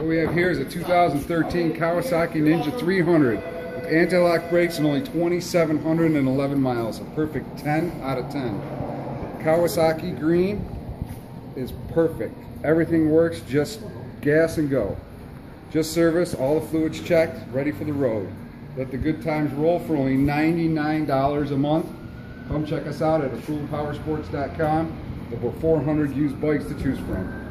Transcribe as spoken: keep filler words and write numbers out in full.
What we have here is a two thousand thirteen Kawasaki Ninja three hundred with anti-lock brakes and only twenty-seven hundred eleven miles. A perfect ten out of ten. Kawasaki green is perfect. Everything works, just gas and go. Just service, all the fluids checked, ready for the road. Let the good times roll for only ninety-nine dollars a month. Come check us out at a tool power sports dot com. Over four hundred used bikes to choose from.